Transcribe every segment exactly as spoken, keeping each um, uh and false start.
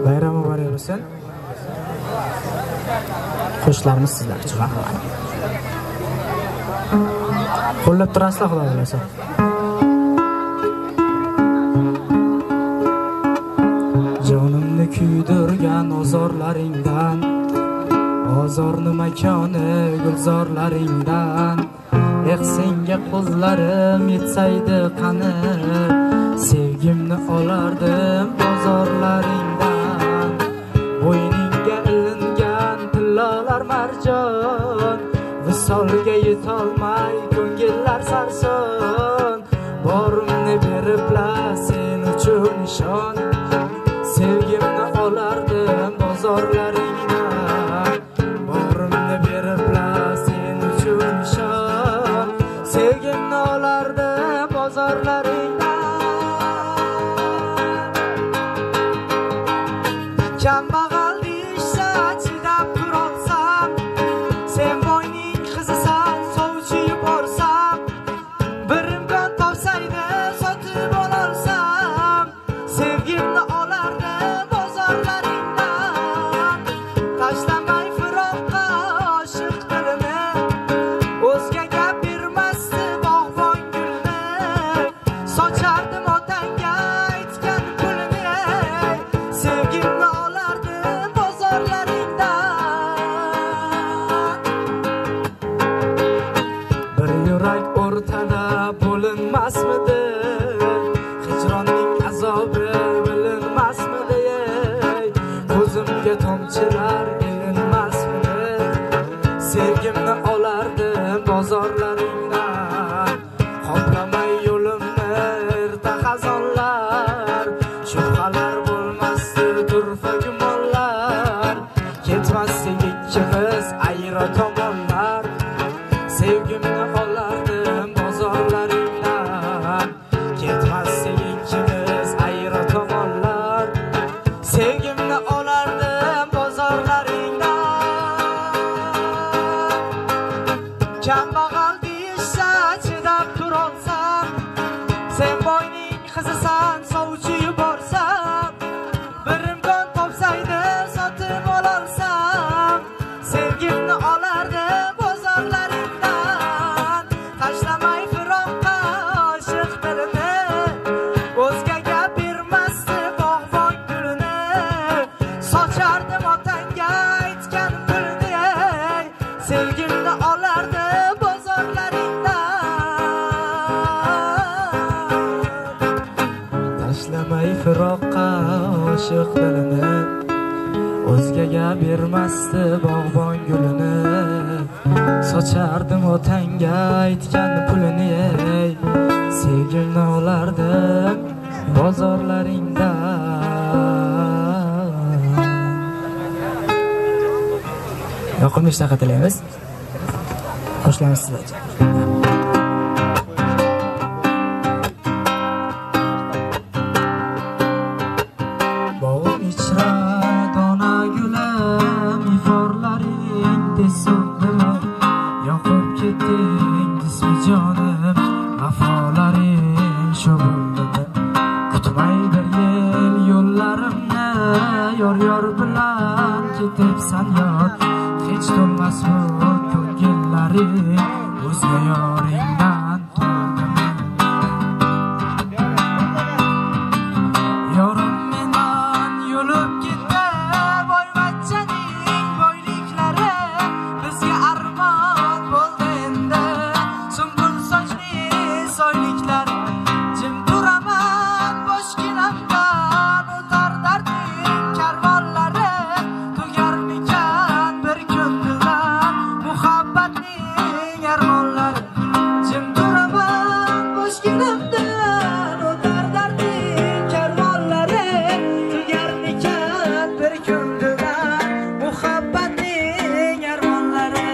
Bayram mübarek bo'lsin. Qo'shlarimiz sizlar uchun. Qo'llab turasizlar, xudo bilasa. Jonimni kuydirgan ozorlaringdan, ozorni makoni gulzorlaringdan, eh senga qo'llarim yetsaydi qani, sevgimni olardim bozorlaringdan. Bo'yningga ilingan tillolar marjon, visolga yetolmay ko'ngillar sarson. Borimni beriblar sen uchun nishon, sevgimni olardim bozorlaringdan. Borimni beriblar sen uchun nishon, sevgimni olardim bozorlaringdan. Kambag'al deyishsa chidab turolsam, sen boyning qizisan sovchi yuborsam, bir imkon topsaydi sotib ololsam, sevgimni olardim bozorlaringdan. Tashlamay firoqqa oshiq dilini, o'zgaga bermasdi bog'bon gulni, sochardim otangga aytgan pulini, sevgimni olardim bozorlaringdan. Bir yurak o'rtada bo'linmasmidi, hijronning azobi bilinmasmidi, ko'zimga tomchilar ilinmasmidi, sevgimni olardim bozorlaringdan. Qoplamay yo'limni erta xazonlar, shubhalar bo'lmasdi turfa gumonlar, ketmasdik ikkimiz ayro tomonlar, sevgimni olardim bozorlaringdan. Ketmasdik ikkimiz ayro tomonlar, sevgimni olardim bozorlaringdan. Kambag'al deyishsa chidab turolsam, sen boyning qizisan sovchi yuborsam, bir imkon topsaydi sotib ololsam, sevgimni olardim bozorlaringdan. Tashlamay firoqqa oshiq dilini, o'zgaga bermasdi bog'bon gulini, sochardim otangga aytgan pulni, sevgimni olardim bozorlaringdan. Tashlamay firoqqa oshiq dilini, o'zgaga bermasdi bog'bon gulini, sochardim otangga aytgan pulini, sevgimni olardim bozorlaringdan. Yoqimli ishtaqa tilaymiz. Xo'shlanasiz sizlarga. Bog'im ichra dona gulim, iforlaring desundimi, yoqib ketding jismi jonim, vafolaring shu bo'ldimi. Kutmay bir yil yo'llarimni, yor yor bilan ketibsan yor, hech to'lmas bu ko'ngillaring, o'zga yoringdan to'ldimi. Yorim mendan yo'lib ketdi, boyvachchaning boyliklari, bizga armon bo'ldi endi, sumbul sochli soyliklar. Jim turaman boshginamdan, o'tar dardning karvonlari, tugarmikan bir ko'ngildan muhabbatning armonlari. Jim turaman boshginamdan, o'tar dardning karvonlari, tugarmikan bir ko'ngildan muhabbatning armonlari.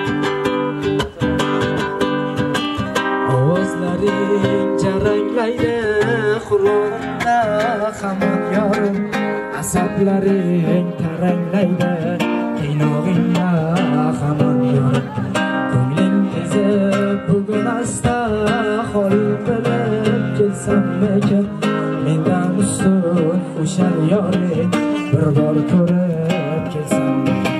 Ovozlaring jaranglaydi qulog'imda hamon yorim, asablaring taranglaydi qiynog'ingda hamon yorim. Ko'ngling ezib bugun asta hol bilib kelsam lekin, mendan ustun qo'shar yoring bir bor ko'rib kelsam